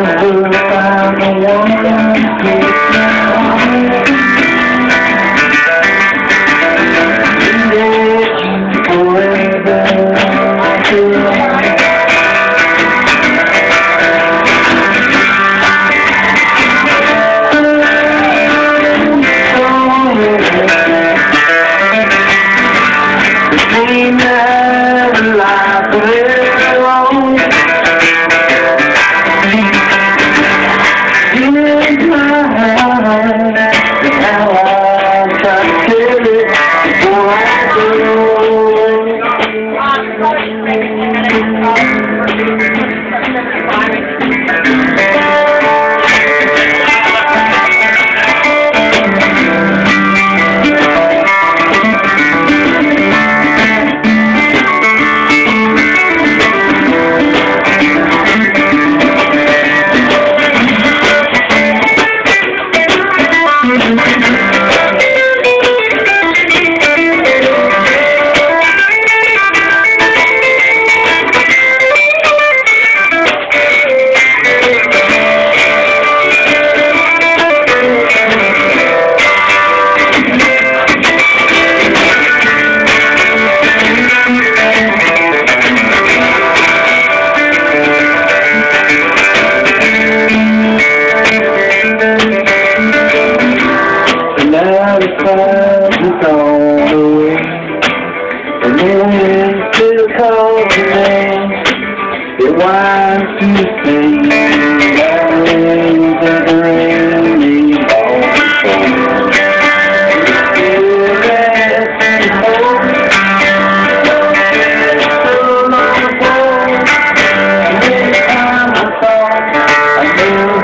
found the one is on the way. The moon still calls your name. It winds to sing. That rain that the rain is all the same. Still rest and hope. So long ago, and this time I thought I knew